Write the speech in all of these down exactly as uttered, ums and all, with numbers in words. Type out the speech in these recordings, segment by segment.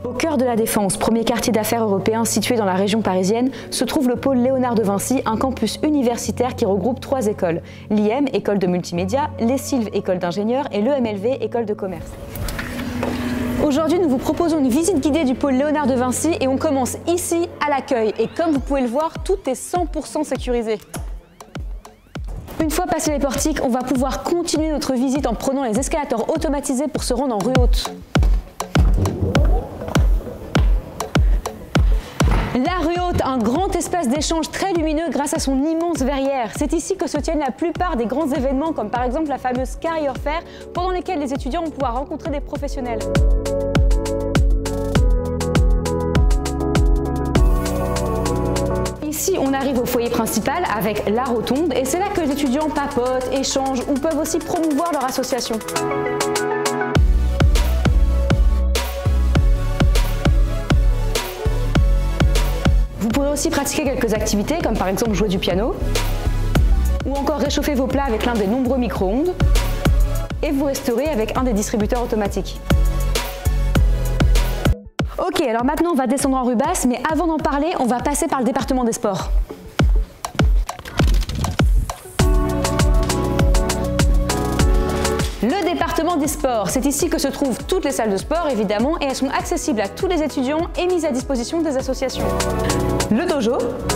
Au cœur de la Défense, premier quartier d'affaires européen situé dans la région parisienne, se trouve le pôle Léonard de Vinci, un campus universitaire qui regroupe trois écoles. L'I M, école de multimédia, les Sylves, école d'ingénieurs, et l'E M L V, école de commerce. Aujourd'hui, nous vous proposons une visite guidée du pôle Léonard de Vinci et on commence ici à l'accueil. Et comme vous pouvez le voir, tout est cent pour cent sécurisé. Une fois passé les portiques, on va pouvoir continuer notre visite en prenant les escalators automatisés pour se rendre en rue haute. La rue haute, un grand espace d'échange très lumineux grâce à son immense verrière. C'est ici que se tiennent la plupart des grands événements, comme par exemple la fameuse Career Fair, pendant lesquels les étudiants vont pouvoir rencontrer des professionnels. Ici, on arrive au foyer principal avec la rotonde et c'est là que les étudiants papotent, échangent ou peuvent aussi promouvoir leur association. Vous pourrez aussi pratiquer quelques activités comme par exemple jouer du piano ou encore réchauffer vos plats avec l'un des nombreux micro-ondes et vous restaurer avec un des distributeurs automatiques. Ok, alors maintenant on va descendre en rue basse, mais avant d'en parler, on va passer par le département des sports. Le département des sports, c'est ici que se trouvent toutes les salles de sport évidemment et elles sont accessibles à tous les étudiants et mises à disposition des associations. Le dojo,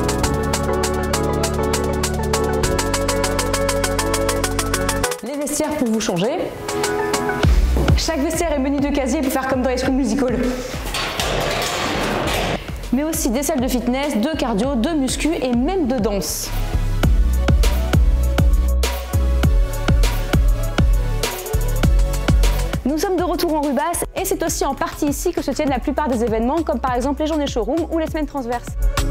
les vestiaires pour vous changer. Chaque vestiaire est muni de casier pour faire comme dans High School Musical. Mais aussi des salles de fitness, de cardio, de muscu et même de danse. Nous sommes de retour en rue basse et c'est aussi en partie ici que se tiennent la plupart des événements comme par exemple les journées showroom ou les semaines transverses.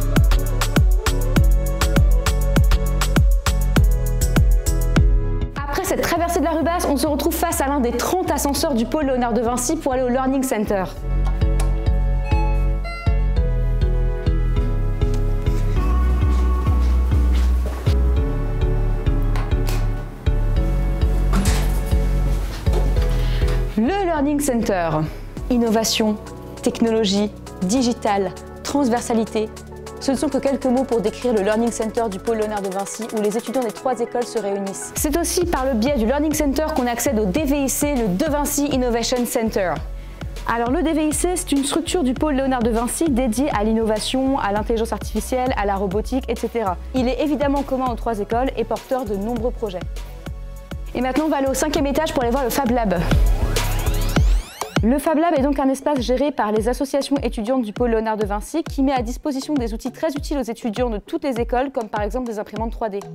Après cette traversée de la rue basse, on se retrouve face à l'un des trente ascenseurs du pôle Léonard de Vinci pour aller au Learning Center. Le Learning Center, innovation, technologie, digital, transversalité, ce ne sont que quelques mots pour décrire le Learning Center du pôle Léonard de Vinci où les étudiants des trois écoles se réunissent. C'est aussi par le biais du Learning Center qu'on accède au D V I C, le De Vinci Innovation Center. Alors le D V I C, c'est une structure du pôle Léonard de Vinci dédiée à l'innovation, à l'intelligence artificielle, à la robotique, et cetera. Il est évidemment commun aux trois écoles et porteur de nombreux projets. Et maintenant on va aller au cinquième étage pour aller voir le Fab Lab. Le Fab Lab est donc un espace géré par les associations étudiantes du pôle Léonard de Vinci qui met à disposition des outils très utiles aux étudiants de toutes les écoles, comme par exemple des imprimantes trois D.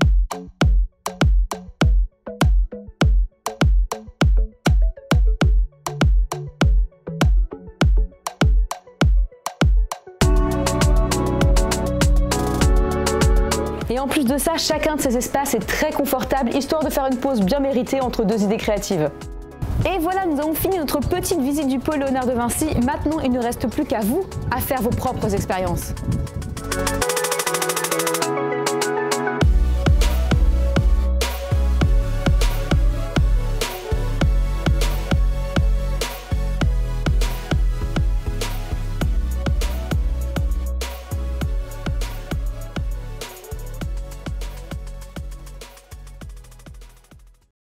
Et en plus de ça, chacun de ces espaces est très confortable, histoire de faire une pause bien méritée entre deux idées créatives. Et voilà, nous avons fini notre petite visite du pôle Léonard de Vinci. Maintenant, il ne reste plus qu'à vous à faire vos propres expériences.